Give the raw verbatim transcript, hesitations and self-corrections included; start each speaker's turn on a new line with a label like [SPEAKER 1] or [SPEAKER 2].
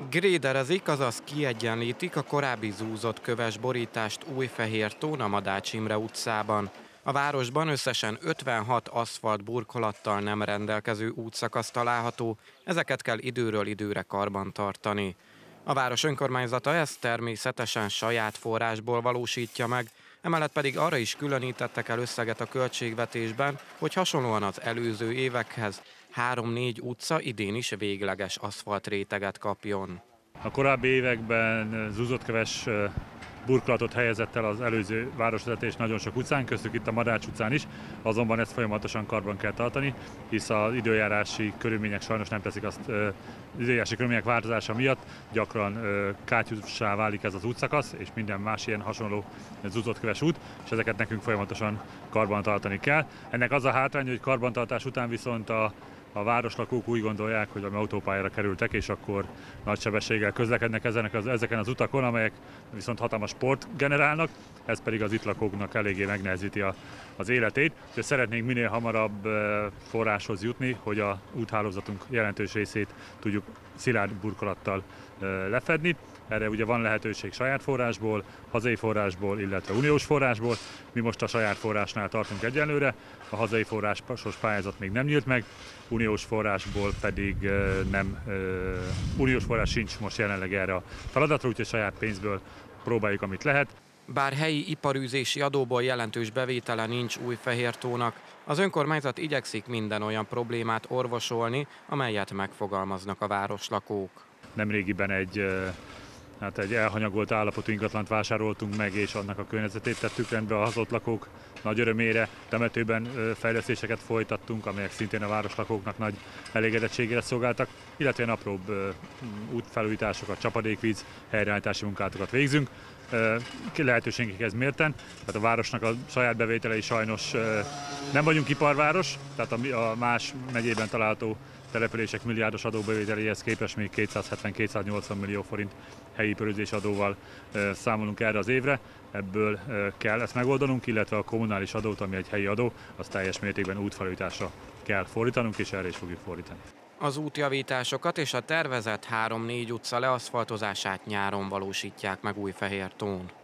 [SPEAKER 1] Gréderezik, azaz kiegyenlítik a korábbi zúzott köves borítást Újfehértón a Madács Imre utcában. A városban összesen ötvenhat aszfalt burkolattal nem rendelkező útszakasz található, ezeket kell időről időre karbantartani. A város önkormányzata ezt természetesen saját forrásból valósítja meg, emellett pedig arra is különítettek el összeget a költségvetésben, hogy hasonlóan az előző évekhez három-négy utca idén is végleges aszfaltréteget kapjon.
[SPEAKER 2] A korábbi években zúzottköves burkolatot helyezett el az előző városvezetés nagyon sok utcán, köztük itt a Madács utcán is, azonban ezt folyamatosan karban kell tartani, hisz az időjárási körülmények sajnos nem teszik azt, az időjárási körülmények változása miatt gyakran kátyússá válik ez az útszakasz, és minden más ilyen hasonló zúzottköves út, és ezeket nekünk folyamatosan karban tartani kell. Ennek az a hátrány, hogy karbantartás után viszont a A városlakók úgy gondolják, hogy a autópályára kerültek, és akkor nagy sebességgel közlekednek ezek az, ezeken az utakon, amelyek viszont hatalmas sport generálnak, ez pedig az itt lakóknak eléggé megnehezíti a, az életét. Úgyhogy szeretnénk minél hamarabb forráshoz jutni, hogy a úthálózatunk jelentős részét tudjuk szilárd burkolattal lefedni. Erre ugye van lehetőség saját forrásból, hazai forrásból, illetve uniós forrásból. Mi most a saját forrásnál tartunk egyelőre, a hazai forrásos pályázat még nem nyílt meg, uniós forrásból pedig nem, uniós forrás sincs most jelenleg erre a feladatra, úgyhogy saját pénzből próbáljuk, amit lehet.
[SPEAKER 1] Bár helyi iparűzési adóból jelentős bevétele nincs Újfehértónak, az önkormányzat igyekszik minden olyan problémát orvosolni, amelyet megfogalmaznak a városlakók.
[SPEAKER 2] Nemrégiben egy Hát egy elhanyagolt állapotú ingatlant vásároltunk meg, és annak a környezetét tettük rendbe a hazott lakók nagy örömére. Temetőben fejlesztéseket folytattunk, amelyek szintén a városlakóknak nagy elégedettségére szolgáltak, illetve apróbb útfelújításokat, csapadékvíz, helyreállítási munkátokat végzünk. Lehetőségekhez mérten, tehát a városnak a saját bevételei sajnos nem vagyunk iparváros, tehát a más megyében található települések milliárdos adóbevételéhez képest még kétszázhetven-kétszáznyolcvan millió forint helyi iparűzési adóval számolunk erre az évre. Ebből kell ezt megoldanunk, illetve a kommunális adót, ami egy helyi adó, az teljes mértékben útfelújításra kell fordítanunk, és erre is fogjuk fordítani.
[SPEAKER 1] Az útjavításokat és a tervezett három-négy utca leaszfaltozását nyáron valósítják meg Újfehértón.